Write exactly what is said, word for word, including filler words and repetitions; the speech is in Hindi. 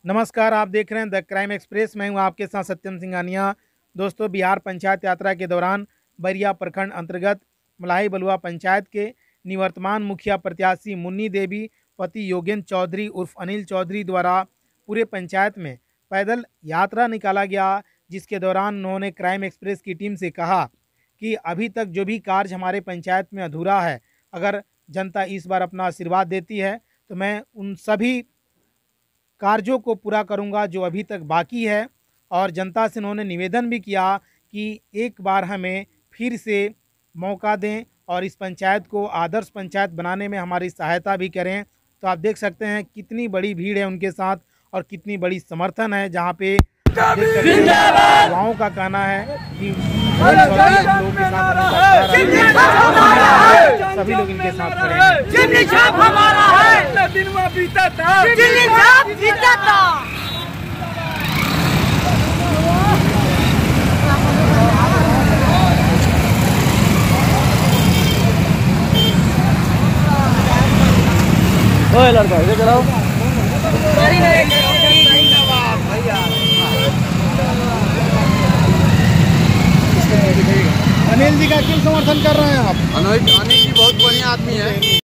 नमस्कार, आप देख रहे हैं द क्राइम एक्सप्रेस। मैं हूं आपके साथ सत्यम सिंघानिया। दोस्तों, बिहार पंचायत यात्रा के दौरान बैरिया प्रखंड अंतर्गत मलाही बलुआ पंचायत के निवर्तमान मुखिया प्रत्याशी मुन्नी देवी पति योगेंद्र चौधरी उर्फ अनिल चौधरी द्वारा पूरे पंचायत में पैदल यात्रा निकाला गया, जिसके दौरान उन्होंने क्राइम एक्सप्रेस की टीम से कहा कि अभी तक जो भी कार्य हमारे पंचायत में अधूरा है, अगर जनता इस बार अपना आशीर्वाद देती है तो मैं उन सभी कार्यों को पूरा करूंगा जो अभी तक बाकी है। और जनता से उन्होंने निवेदन भी किया कि एक बार हमें फिर से मौका दें और इस पंचायत को आदर्श पंचायत बनाने में हमारी सहायता भी करें। तो आप देख सकते हैं कितनी बड़ी भीड़ है उनके साथ और कितनी बड़ी समर्थन है, जहां पे युवाओं का कहना है कि सभी लोग इनके साथ खड़े हैं। ओए लड़का इधर चलाओ। अनिल जी का क्यों समर्थन कर रहे हैं आप? अनिल जी बहुत बढ़िया आदमी है।